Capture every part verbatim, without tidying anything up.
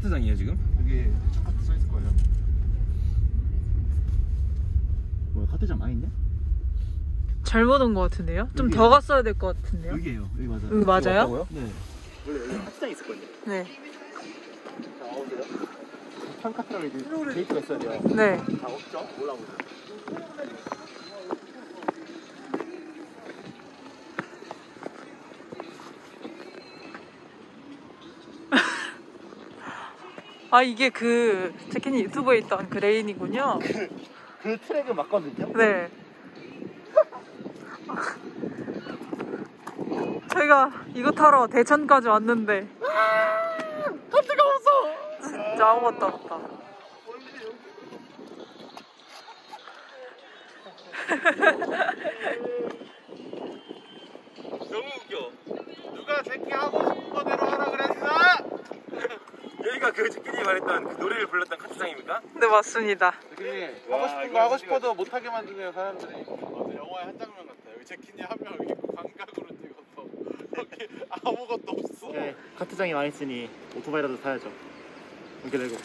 카트장이에요 지금? 여기 차 카트 써 있을 거예요. 뭐야, 카트장 많이 있네? 잘못 온 것 같은데요? 좀 더 갔어야 될 것 같은데요? 여기에요. 여기 맞아요. 여기 맞아요? 왔다고요? 네. 원래 여기 카트장 있었거든요. 네. 자, 와보세요. 천 카트랑 이제 데이트가 있어야 돼요. 네. 다 없죠? 올라오세요. 아, 이게 그 제키님 유튜브에 있던 그 레인이군요. 그, 그 트랙은 맞거든요? 네. 저희가 이거 타러 대천까지 왔는데 카트가 없어. 진짜 아무것도 없다. 너무 웃겨. 누가 제키 하고 싶은 거대로 하라 그랬어? 여기가 그 제키님이 말했던 그 노래를 불렀던 카트장입니까? 네, 맞습니다. 제키 와, 하고 싶은 이거 거 하고 진짜- 싶어도 못하게 만드네요 사람들이. 맞아, 영화의 한 장면 같아. 여기 제키님 한 명 있고 광각으로 찍어서 여기 아무것도 없어. 네, 카트장이 많이 있으니 오토바이라도 타야죠. 이렇게 되고.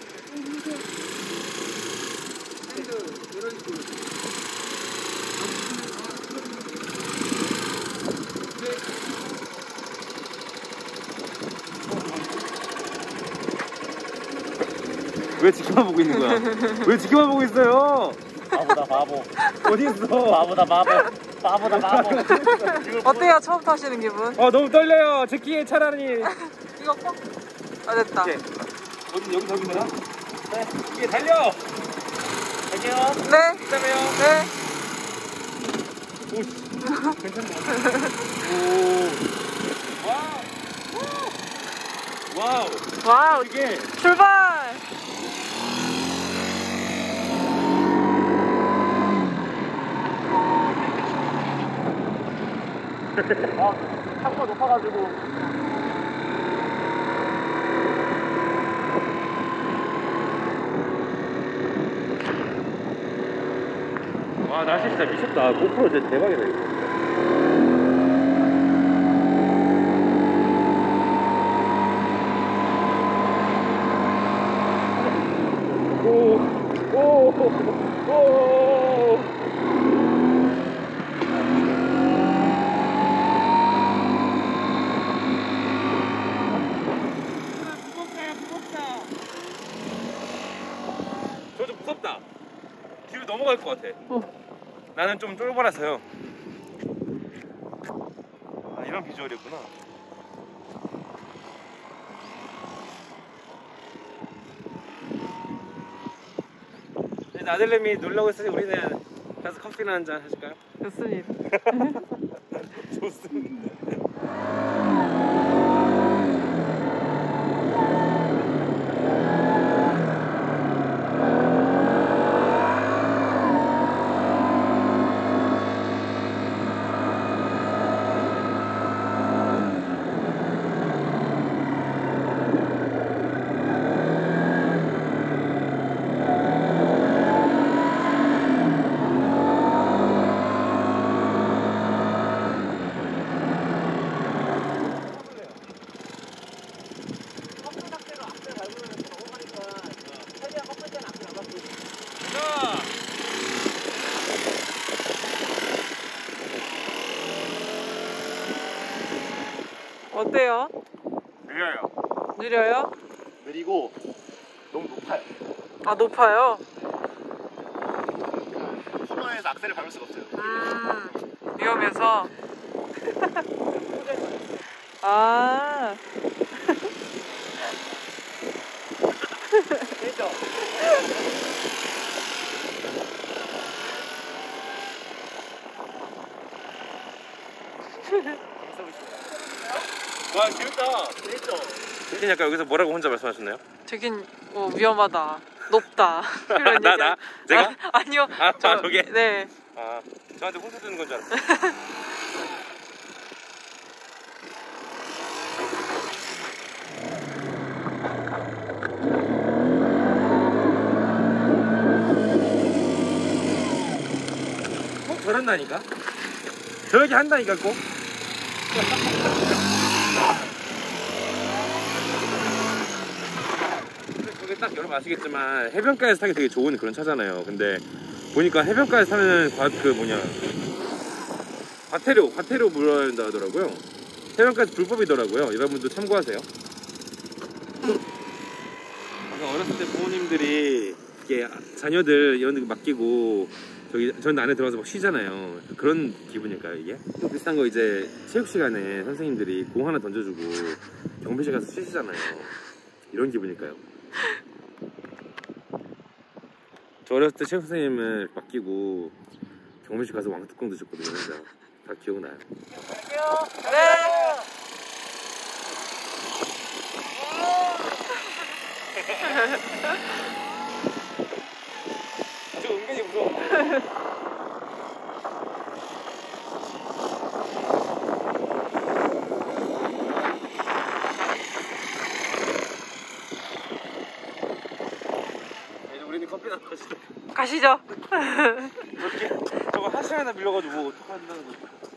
왜 지켜만 보고 있는 거야? 왜 지켜만 보고 있어요? 바보다 바보. 어디 있어? 바보다 바보. 바보다 바보. 어때요? 처음 타시는 기분? 아 너무 떨려요. 제키의 차라니. 이거 꼭? 아, 됐다. 이제 어디 여기 저기 되나? 네. 이게 달려. 갈게요. 네. 그다음에요. 네. 오, 괜찮은 것 같아. 오, 와우. 와우. 와우. 이게 출발. 아, 차가 높아가지고. 와 날씨 진짜 미쳤다. 고프로 진짜 대박이다 이거. 오, 오, 오. 저 좀 무섭다. 뒤로 넘어갈 것 같아. 어. 나는 좀 쫄보라서요. 아, 이런 비주얼이었구나. 이제 아들내미 놀라고 있으니 우리는 가서 커피나 한잔 하실까요? 좋습니다. 좋습니다. 어때요? 느려요. 느려요? 느리고 너무 높아요. 아, 높아요? 코너에서 악셀을 밟을 수가 없어요. 음, 위험해서. 아. 되죠? 와 재밌다. 되죠? 제키 약간 여기서 뭐라고 혼자 말씀하셨나요? 되긴 뭐 위험하다, 높다 이런 나, 얘기. 나? 제가? 아, 아니요. 아, 아, 저게? 네. 아 저한테 혼자 주는 건 줄 알았어요. 꼭 저런다니까? 저렇게 한다니까 꼭? 딱 여러분 아시겠지만 해변가에서 타기 되게 좋은 그런 차잖아요. 근데 보니까 해변가에서 타면 과, 그 뭐냐 과태료 과태료 물어야 된다 하더라고요. 해변가에서 불법이더라고요. 여러분도 참고하세요. 아까 어렸을 때 부모님들이 이게 자녀들 이런 데 맡기고 저기 전 안에 들어가서 막 쉬잖아요. 그런 기분일까요 이게? 또 비슷한 거 이제 체육 시간에 선생님들이 공 하나 던져주고 경비실 가서 쉬시잖아요. 이런 기분일까요? 저 어렸을 때 체육 선생님을 맡기고 경비실 가서 왕뚜껑 드셨거든요. 진짜 다 기억나요. 네. 저 은근히 무서워. 이제 우리는 커피나 마시자. 가시죠. 저거 한 시간이나 밀려가지고 뭐 어떡한다는 거지.